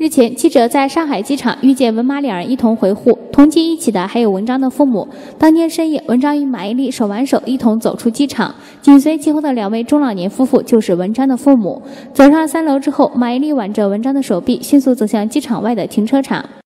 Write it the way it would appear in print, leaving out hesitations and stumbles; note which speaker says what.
Speaker 1: 日前，记者在上海机场遇见文马两人一同回沪，同机一起的还有文章的父母。当天深夜，文章与马伊琍手挽手一同走出机场，紧随其后的两位中老年夫妇就是文章的父母。走上3楼之后，马伊琍挽着文章的手臂，迅速走向机场外的停车场。